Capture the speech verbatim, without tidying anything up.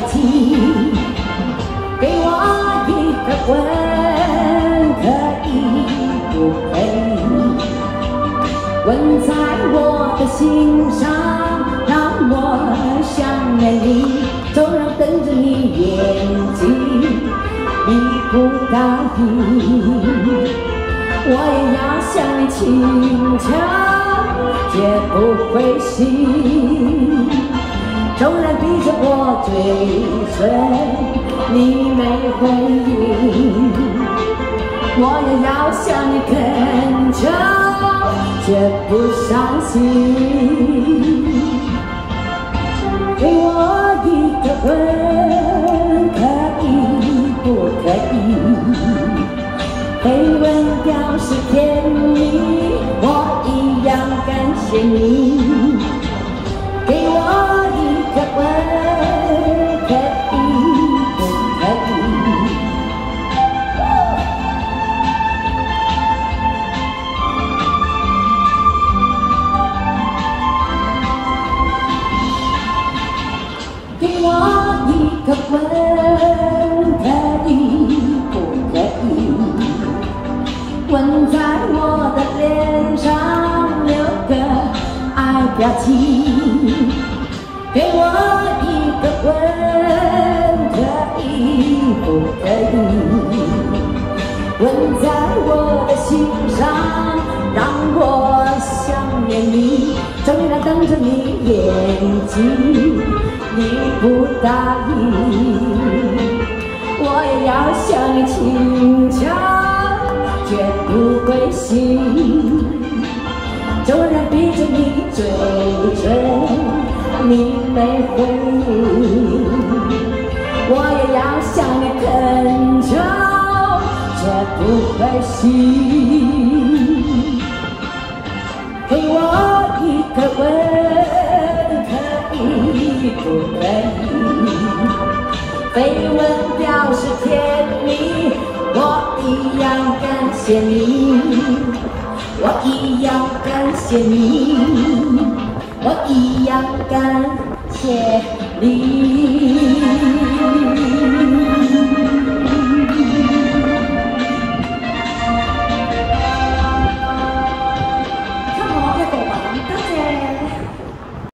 情，给我一个吻，可以不可以？吻在我的心上，让我想念你，纵然瞪着你眼睛，你不答应，我也要向你请求，绝不灰心。纵然逼着我追随，你没回应，我也要向你恳求，绝不伤心。给我一个吻，可以不可以？被吻表示甜蜜，我一样感谢你。给我一个吻，可以不可以？给我一个吻，可以不可以？吻在我的脸上，留个爱表情。给我一个吻，可以不可以？吻在我的心上，让我想念你。终于来瞪着你眼睛，你不答应，我也要向你请求，绝不灰心。纵然逼着你追追，你没回应，我也要向你恳求，绝不灰心。给我一个吻，可以不可以？被吻表示甜蜜，我一样感谢你，我一样感谢你，我一样感谢你。